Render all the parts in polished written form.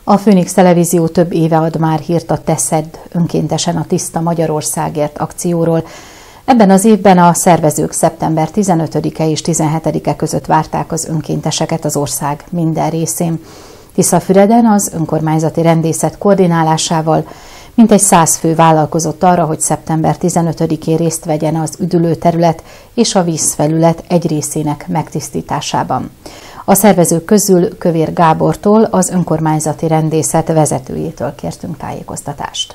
A Főnix Televízió több éve ad már hírt a Teszed önkéntesen a Tiszta Magyarországért akcióról. Ebben az évben a szervezők szeptember 15-e és 17-e között várták az önkénteseket az ország minden részén. Tiszafüreden az önkormányzati rendészet koordinálásával mintegy 100 fő vállalkozott arra, hogy szeptember 15-én részt vegyen az üdülőterület és a vízfelület egy részének megtisztításában. A szervezők közül Kövér Gábortól, az önkormányzati rendészet vezetőjétől kértünk tájékoztatást.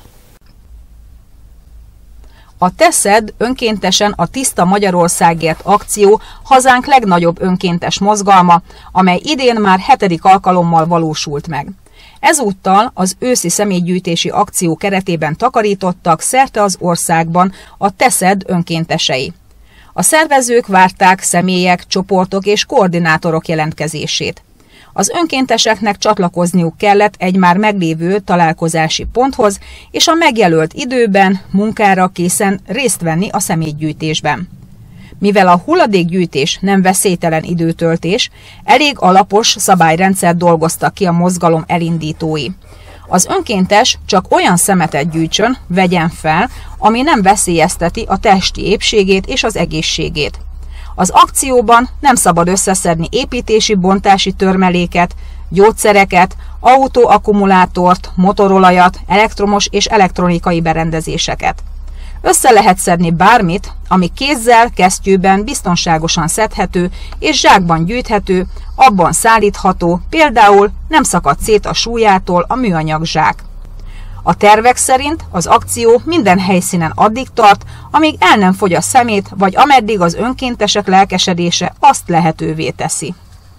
A Teszed önkéntesen a Tiszta Magyarországért akció hazánk legnagyobb önkéntes mozgalma, amely idén már 7. alkalommal valósult meg. Ezúttal az őszi személygyűjtési akció keretében takarítottak szerte az országban a Teszed önkéntesei. A szervezők várták személyek, csoportok és koordinátorok jelentkezését. Az önkénteseknek csatlakozniuk kellett egy már meglévő találkozási ponthoz, és a megjelölt időben munkára készen részt venni a személygyűjtésben. Mivel a hulladékgyűjtés nem veszélytelen időtöltés, elég alapos szabályrendszert dolgoztak ki a mozgalom elindítói. Az önkéntes csak olyan szemetet gyűjtsön, vegyen fel, ami nem veszélyezteti a testi épségét és az egészségét. Az akcióban nem szabad összeszedni építési, bontási törmeléket, gyógyszereket, autóakkumulátort, motorolajat, elektromos és elektronikai berendezéseket. Össze lehet szedni bármit, ami kézzel, kesztyűben biztonságosan szedhető és zsákban gyűjthető, abban szállítható, például nem szakad szét a súlyától a műanyag zsák. A tervek szerint az akció minden helyszínen addig tart, amíg el nem fogy a szemét, vagy ameddig az önkéntesek lelkesedése azt lehetővé teszi.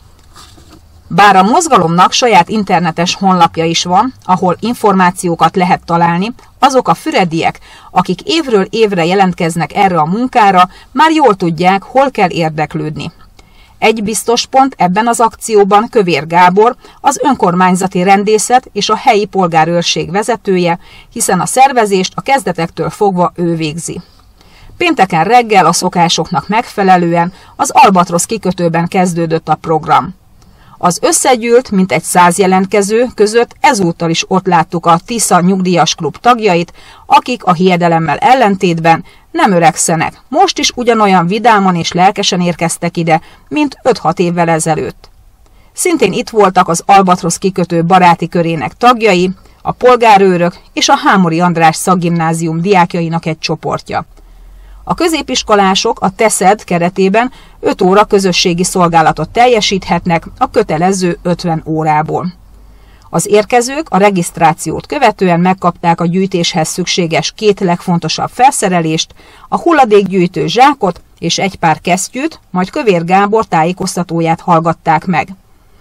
Bár a mozgalomnak saját internetes honlapja is van, ahol információkat lehet találni, azok a fürediek, akik évről évre jelentkeznek erre a munkára, már jól tudják, hol kell érdeklődni. Egy biztos pont ebben az akcióban Kövér Gábor, az önkormányzati rendészet és a helyi polgárőrség vezetője, hiszen a szervezést a kezdetektől fogva ő végzi. Pénteken reggel a szokásoknak megfelelően az Albatrosz kikötőben kezdődött a program. Az összegyűlt mintegy 100 jelentkező között ezúttal is ott láttuk a Tisza Nyugdíjas Klub tagjait, akik a hiedelemmel ellentétben nem öregszenek, most is ugyanolyan vidáman és lelkesen érkeztek ide, mint 5-6 évvel ezelőtt. Szintén itt voltak az Albatrosz kikötő baráti körének tagjai, a polgárőrök és a Hámori András Szakgimnázium diákjainak egy csoportja. A középiskolások a Teszed keretében 5 óra közösségi szolgálatot teljesíthetnek a kötelező 50 órából. Az érkezők a regisztrációt követően megkapták a gyűjtéshez szükséges 2 legfontosabb felszerelést, a hulladékgyűjtő zsákot és egy pár kesztyűt, majd Kövér Gábor tájékoztatóját hallgatták meg.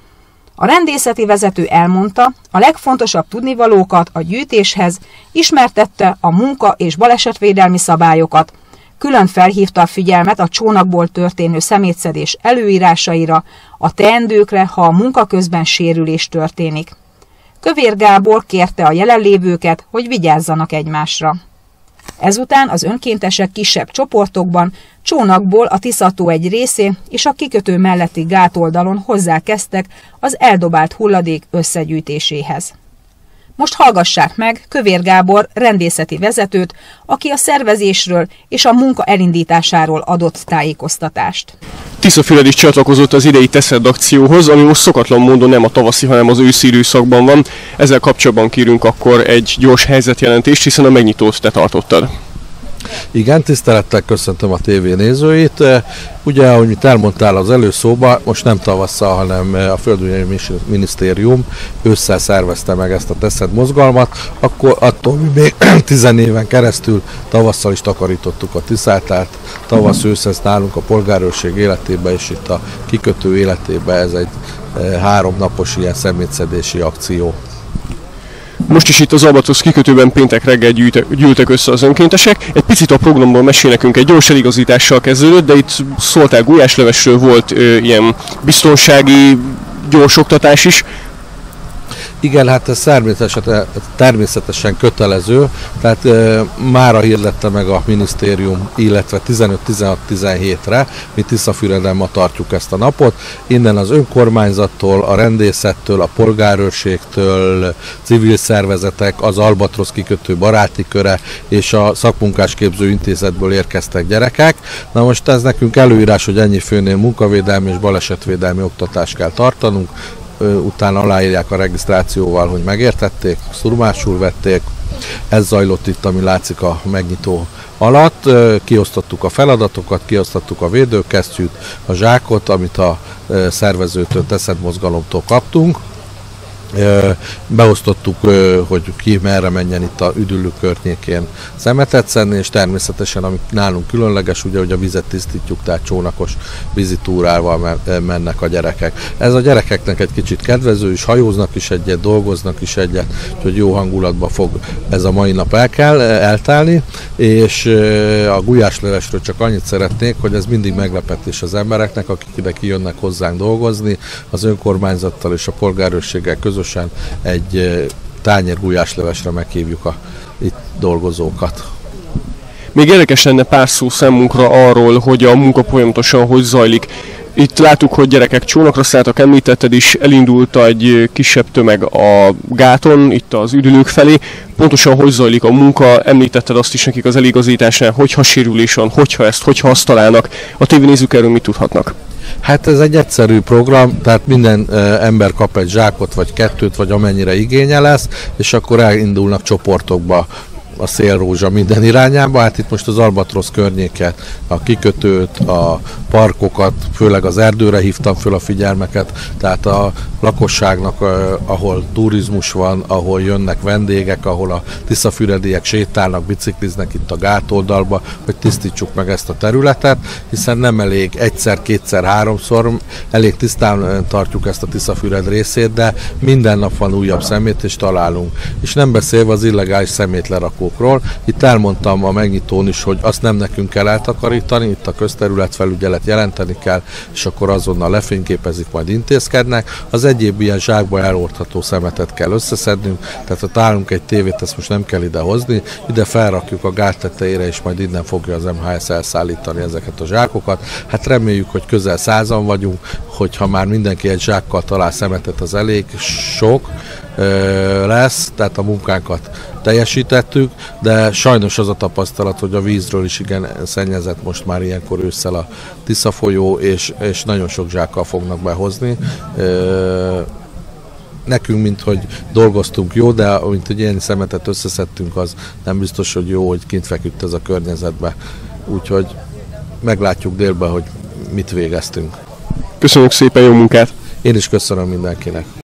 A rendészeti vezető elmondta, a legfontosabb tudnivalókat a gyűjtéshez, ismertette a munka- és balesetvédelmi szabályokat, külön felhívta a figyelmet a csónakból történő szemétszedés előírásaira, a teendőkre, ha a munka közben sérülés történik. Kövér Gábor kérte a jelenlévőket, hogy vigyázzanak egymásra. Ezután az önkéntesek kisebb csoportokban, csónakból a Tisza-tó egy részén és a kikötő melletti gátoldalon hozzákezdtek az eldobált hulladék összegyűjtéséhez. Most hallgassák meg Kövér Gábor rendészeti vezetőt, aki a szervezésről és a munka elindításáról adott tájékoztatást. Tiszafüred is csatlakozott az idei Teszed akcióhoz, ami most szokatlan módon nem a tavaszi, hanem az őszi időszakban van. Ezzel kapcsolatban kérünk akkor egy gyors helyzetjelentést, hiszen a megnyitót te tartottad. Igen, tisztelettel köszöntöm a tévé nézőit. Ugye, ahogy mit elmondtál az előszóban, most nem tavasszal, hanem a Földügyi Minisztérium ősszel szervezte meg ezt a Teszed mozgalmat, akkor attól mi még 10 éven keresztül tavasszal is takarítottuk a Tiszát, tehát tavasz-ősz ez nálunk a polgárőrség életében és itt a kikötő életében ez egy 3 napos ilyen szemétszedési akció. Most is itt az Albatrosz kikötőben péntek reggel gyűltek össze az önkéntesek. Egy picit a programból mesél nekünk, egy gyors eligazítással kezdődött, de itt szóltál gulyáslevesről, volt ilyen biztonsági gyors oktatás is. Igen, hát ez természetesen kötelező, tehát mára hirdette meg a minisztérium, illetve 15-16-17-re, mi Tiszafüreden ma tartjuk ezt a napot. Innen az önkormányzattól, a rendészettől, a polgárőrségtől, civil szervezetek, az Albatrosz kikötő baráti köre és a szakmunkásképző intézetből érkeztek gyerekek. Na most ez nekünk előírás, hogy ennyi főnél munkavédelmi és balesetvédelmi oktatást kell tartanunk, utána aláírják a regisztrációval, hogy megértették, szurmásul vették. Ez zajlott itt, ami látszik a megnyitó alatt. Kiosztottuk a feladatokat, kiosztottuk a védőkesztyűt, a zsákot, amit a szervezőtől, Teszed mozgalomtól kaptunk. Beosztottuk, hogy ki merre menjen itt a Üdüllő környékén szemetet szedni, és természetesen, ami nálunk különleges, ugye, hogy a vizet tisztítjuk, tehát csónakos vízitúrával mennek a gyerekek. Ez a gyerekeknek egy kicsit kedvező is, hajóznak is egyet, dolgoznak is egyet, úgyhogy jó hangulatba fog ez a mai nap eltelni, és a gulyáslevesről csak annyit szeretnék, hogy ez mindig meglepetés az embereknek, akik ide kijönnek hozzánk dolgozni, az önkormányzattal és a polgárőrséggel közösen egy tányér gulyáslevesre meghívjuk a itt dolgozókat. Még érdekes lenne pár szó számunkra arról, hogy a munka folyamatosan hogy zajlik. Itt láttuk, hogy gyerekek csónakra szálltak, említetted is, elindult egy kisebb tömeg a gáton, itt az üdülők felé. Pontosan hogy zajlik a munka, említetted azt is nekik az eligazításnál, hogyha sérülés van, hogyha azt találnak. A tévénézők erről mit tudhatnak? Hát ez egy egyszerű program, tehát minden ember kap egy zsákot, vagy kettőt, vagy amennyire igénye lesz, és akkor elindulnak csoportokba a szélrózsa minden irányába. Hát itt most az Albatrosz környéket, a kikötőt, a parkokat, főleg az erdőre hívtam föl a figyelmeket, tehát a lakosságnak, ahol turizmus van, ahol jönnek vendégek, ahol a tiszafürediek sétálnak, bicikliznek itt a gátoldalba, hogy tisztítsuk meg ezt a területet, hiszen nem elég egyszer, kétszer, háromszor, elég tisztán tartjuk ezt a Tiszafüred részét, de minden nap van újabb szemét, és találunk. És nem beszélve az illegális szemétlerakókról. Itt elmondtam a megnyitón is, hogy azt nem nekünk kell eltakarítani, itt a közterületfelügyelet jelenteni kell, és akkor azonnal lefényképezik, majd intézkednek. Az egyéb ilyen zsákba elhordható szemetet kell összeszednünk, tehát ha találunk egy tévét, ezt most nem kell ide hozni, ide felrakjuk a gát tetejére, és majd innen fogja az MHS elszállítani ezeket a zsákokat. Hát reméljük, hogy közel 100-an vagyunk, hogyha már mindenki egy zsákkal talál szemetet, az elég sok lesz, tehát a munkánkat teljesítettük, de sajnos az a tapasztalat, hogy a vízről is igen szennyezett most már ilyenkor ősszel a Tisza folyó, és nagyon sok zsákkal fognak behozni. Nekünk, mint hogy dolgoztunk jó, de mint hogy ilyen szemetet összeszedtünk, az nem biztos, hogy jó, hogy kint feküdt ez a környezetbe. Úgyhogy meglátjuk délben, hogy mit végeztünk. Köszönjük szépen, jó munkát! Én is köszönöm mindenkinek!